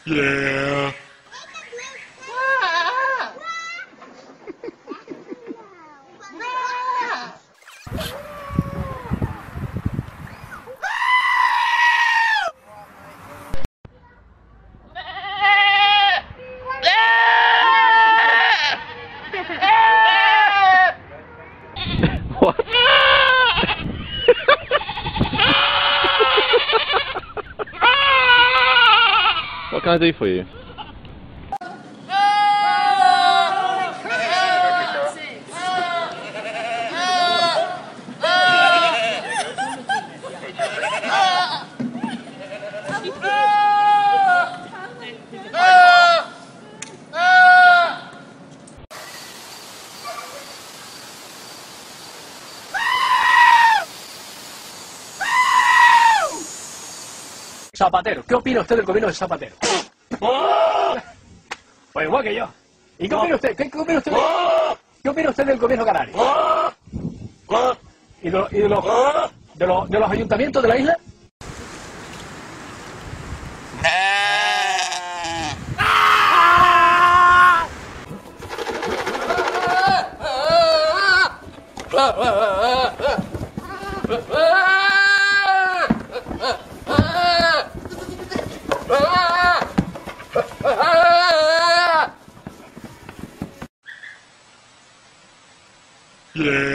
Yeah. What? What can I do for you? Zapatero, ¿qué opina usted del gobierno de Zapatero? Pues igual que yo. ¿Y qué opina usted? ¿Qué opina usted? ¿Qué opina usted del gobierno canario? ¿Y de los ayuntamientos de la isla? Yeah.